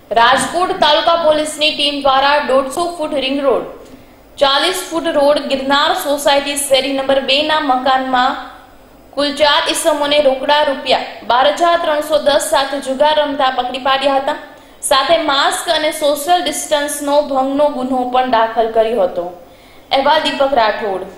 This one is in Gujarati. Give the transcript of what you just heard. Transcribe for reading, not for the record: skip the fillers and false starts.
રાજકોટ તાલુકા પોલીસની ટીમ દ્વારા 150 foot ring road, 40 foot road, Girnar society શેરી નંબર 2 ના મકાનમાં કુલ 4 ઇસમોને રોકડા ₹12,310 સાથે જુગાર રમતા પકડી પાડ્યા હતા. સાથે માસ્ક અને સોશિયલ ડિસ્ટન્સનો ભંગનો ગુનો પણ દાખલ કર્યો હતો. અહેવાલ દીપક રાઠોડ.